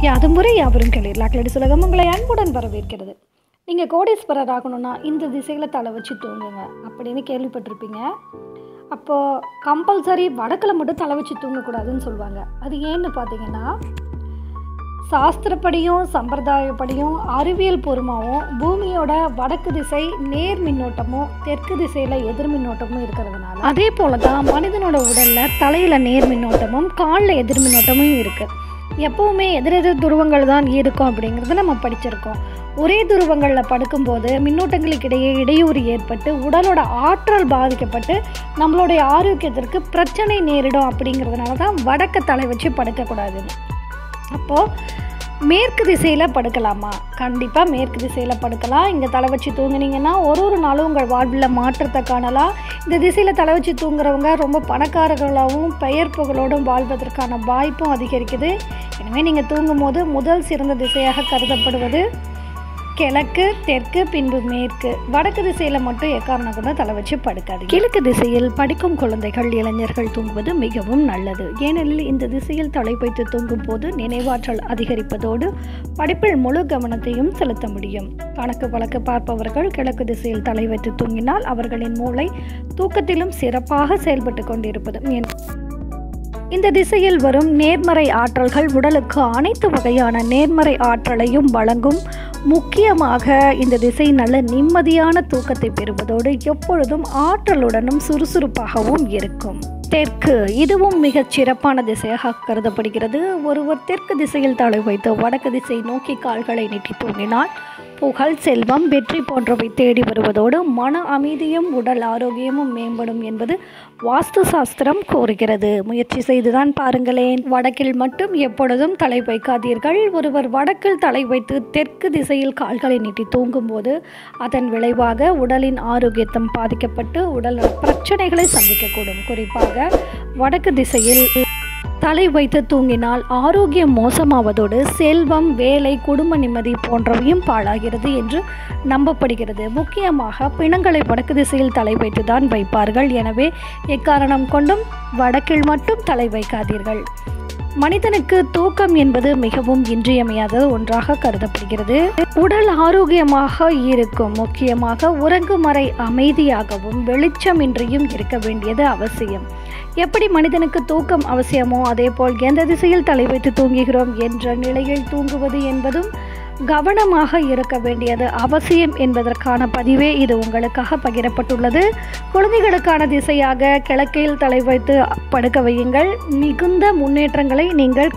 யாதும் முறை யாவரும் கேளீர். லாக்லடிஸ் உலகம் உங்களை அன்புடன் வரவேற்கிறது. நீங்கள் கோடீஸ்வரர் ஆகணும்னா இந்த திசையில் தலை வச்சு தூங்குங்க அப்படின்னு கேள்விப்பட்டிருப்பீங்க. அப்போது கம்பல்சரி வடக்கில் மட்டும் தலை வச்சு தூங்கக்கூடாதுன்னு சொல்லுவாங்க. அது ஏன்னு பார்த்தீங்கன்னா, சாஸ்திரப்படியும் சம்பிரதாயப்படியும் அறிவியல் பூர்வமாகவும் பூமியோட வடக்கு திசை நேர் மின்னோட்டமும் தெற்கு திசையில் எதிர் மின்னோட்டமும் இருக்கிறதுனால, அதே போல தான் மனிதனோட உடலில் தலையில் நேர் மின்னோட்டமும் காலில் எதிர் மின்னோட்டமும் இருக்குது. எப்போவுமே எதிரெதிர் துருவங்கள் தான் இருக்கும் அப்படிங்கிறத நம்ம படிச்சிருக்கோம். ஒரே துருவங்களில் படுக்கும்போது மின்னோட்டங்களுக்கு இடையே இடையூறு ஏற்பட்டு உடலோட ஆற்றல் பாதிக்கப்பட்டு நம்மளுடைய ஆரோக்கியத்திற்கு பிரச்சனை நேரிடும். அப்படிங்கிறதுனால தான் வடக்க தலை வச்சு படுக்கக்கூடாதுன்னு. அப்போது மேற்கு திசையில் படுக்கலாமா? கண்டிப்பாக மேற்கு திசையில் படுக்கலாம். இங்கே தலை வச்சு தூங்குனீங்கன்னா ஒரு நாளும் உங்கள் வாழ்வில் மாற்றத்தை காணலாம். இந்த திசையில் தலை வச்சு தூங்குறவங்க ரொம்ப பணக்காரர்களாகவும் பெயர் புகழோடும் வாழ்வதற்கான வாய்ப்பும் அதிகரிக்குது. எனவே நீங்கள் தூங்கும் போது முதல் சிறந்த திசையாக கருதப்படுவது கிழக்கு, தெற்கு, பின்பு மேற்கு. வடக்கு திசையில் மட்டும் எக்காரணம் கூட தலை வச்சு படுக்காது. கிழக்கு திசையில் படிக்கும் குழந்தைகள், இளைஞர்கள் தூங்குவது மிகவும் நல்லது. ஏனெனில் இந்த திசையில் தலை வைத்து தூங்கும் போது நினைவாற்றல் அதிகரிப்பதோடு படிப்பில் முழு கவனத்தையும் செலுத்த முடியும். கணக்கு வழக்கு பார்ப்பவர்கள் கிழக்கு திசையில் தலை வைத்து தூங்கினால் அவர்களின் மூளை தூக்கத்திலும் சிறப்பாக செயல்பட்டு கொண்டிருப்பது. இந்த திசையில் வரும் நேர்மறை ஆற்றல்கள் உடலுக்கு அனைத்து வகையான நேர்மறை ஆற்றலையும் வழங்கும். முக்கியமாக இந்த திசை நல்ல நிம்மதியான தூக்கத்தை பெறுவதோடு எப்பொழுதும் ஆற்றலுடனும் சுறுசுறுப்பாகவும் இருக்கும். தெற்கு, இதுவும் மிகச் சிறப்பான திசையாக கருதப்படுகிறது. ஒருவர் தெற்கு திசையில் தலை வைத்து வடக்கு திசை நோக்கி கால்களை நீட்டி தூங்கினால் புகழ், செல்வம், வெற்றி போன்றவை தேடி வருவதோடு மன அமைதியும் உடல் ஆரோக்கியமும் மேம்படும் என்பது வாஸ்து சாஸ்திரம் கூறுகிறது. முயற்சி செய்துதான் பாருங்களேன். வடக்கில் மட்டும் எப்பொழுதும் தலை வைக்காதீர்கள். ஒருவர் வடக்கில் தலை வைத்து தெற்கு திசையில் கால்களை நீட்டி தூங்கும்போது அதன் விளைவாக உடலின் ஆரோக்கியத்தம் பாதிக்கப்பட்டு உடல் பிரச்சனைகளை சந்திக்கக்கூடும். குறிப்பாக வடக்கு திசையில் தலை வைத்து தூங்கினால் ஆரோக்கியம் மோசமாவதோடு செல்வம், வேலை, குடும்ப நிம்மதி போன்றவையும் பாழாகிறது என்று நம்பப்படுகிறது. முக்கியமாக பிணங்களை வடக்கு திசையில் தலை வைத்து தான் வைப்பார்கள். எனவே எக்காரணம் கொண்டும் வடக்கில் மட்டும் தலை வைக்காதீர்கள். மனிதனுக்கு தூக்கம் என்பது மிகவும் இன்றியமையாத ஒன்றாக கருதப்படுகிறது. உடல் ஆரோக்கியமாக இருக்கும். முக்கியமாக உறங்கும் அறை அமைதியாகவும் வெளிச்சமின்றியும் இருக்க வேண்டியது அவசியம். எப்படி மனிதனுக்கு தூக்கம் அவசியமோ அதேபோல் எந்த திசையில் தலை வைத்து தூங்குகிறோம் என்ற நிலையில் தூங்குவது என்பதும் கவனமாக இருக்க வேண்டியது அவசியம் என்பதற்கான பதிவே இது உங்களுக்காக பகிரப்பட்டுள்ளது. குழந்தைகளுக்கான திசையாக கிழக்கில் தலை வைத்து படுக்க வையுங்கள். மிகுந்த முன்னேற்றங்களை நீங்கள்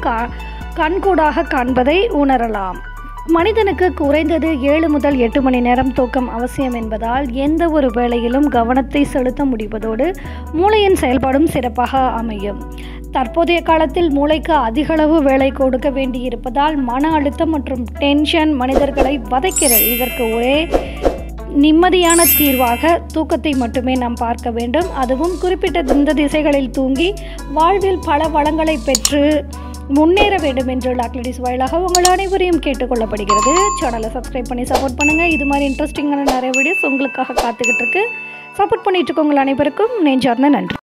கண்கூடாக காண்பதை உணரலாம். மனிதனுக்கு குறைந்தது 7 முதல் 8 மணி நேரம் தூக்கம் அவசியம் என்பதால் எந்த ஒரு வேளையிலும் கவனத்தை செலுத்த முடிவதோடு மூளையின் செயல்பாடும் சிறப்பாக அமையும். தற்போதைய காலத்தில் மூளைக்கு அதிகளவு வேலை கொடுக்க வேண்டியிருப்பதால் மன அழுத்தம் மற்றும் டென்ஷன் மனிதர்களை வதைக்கிறது. இதற்கு ஒரே நிம்மதியான தீர்வாக தூக்கத்தை மட்டுமே நாம் பார்க்க வேண்டும். அதுவும் குறிப்பிட்ட இந்த திசைகளில் தூங்கி வாழ்வில் பல வளங்களை பெற்று முன்னேற வேண்டும் என்று லாக்லடிஸ் வாயிலாக உங்கள் அனைவரையும் கேட்டுக்கொள்ளப்படுகிறது. சேனலை சப்ஸ்கிரைப் பண்ணி சப்போர்ட் பண்ணுங்கள். இது மாதிரி இன்ட்ரெஸ்டிங்கான நிறைய வீடியோஸ் உங்களுக்காக காத்துக்கிட்டு இருக்கு. சப்போர்ட் பண்ணிட்டு இருக்கவங்க அனைவருக்கும் நெஞ்சார்ந்த நன்றி.